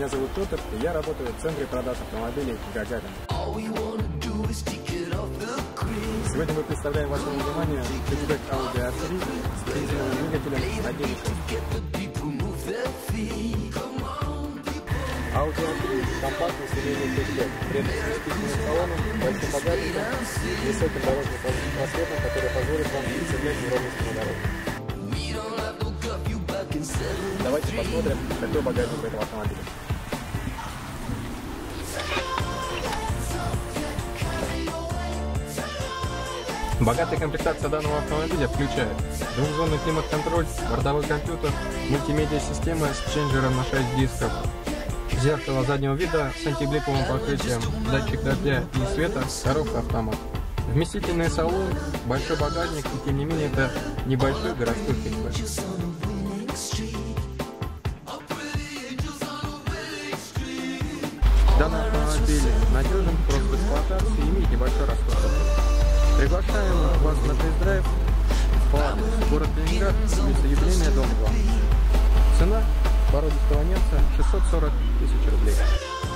Меня зовут Петр, и я работаю в центре продаж автомобилей Гагарин. Сегодня мы представляем вашему вниманию хэтчбэк Audi A3 с бензиновым двигателем 1.6. Audi A3 – компактный семейный хэтчбэк, при этом с специальным салоном, большим багажником и высоким дорожным просветом, который позволит вам избежать неровности на дороге. Давайте посмотрим, какой багажник у этого автомобиля. Богатая комплектация данного автомобиля включает двухзонный климат-контроль, бортовой компьютер, мультимедиа-система с ченджером на 6 дисков, зеркало заднего вида с антибликовым покрытием, датчик дождя и света, коробка автомат. Вместительный салон, большой багажник, и тем не менее это небольшой городской хэтчбэк. Данный автомобиль надежен, прост в эксплуатации и имеет небольшой расход топлива. Приглашаем вас на тест-драйв по адресу город Ленинград, улица Юбилейная, дом 2. Цена породистого немца 640 000 рублей.